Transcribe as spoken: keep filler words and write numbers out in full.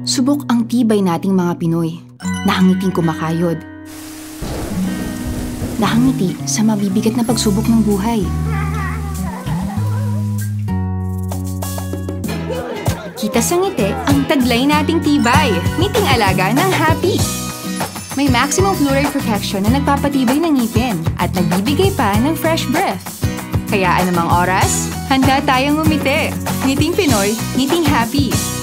Subok ang tibay nating mga Pinoy. Nahangiting kumakayod. Nahangiti sa mabibigat na pagsubok ng buhay. Kita sa ngiti ang taglay nating tibay. Ngiting alaga ng Happy. May maximum fluoride protection na nagpapatibay ng ngipin at nagbibigay pa ng fresh breath. Kaya anumang oras, handa tayong umiti. Ngiting Pinoy, ngiting Happy.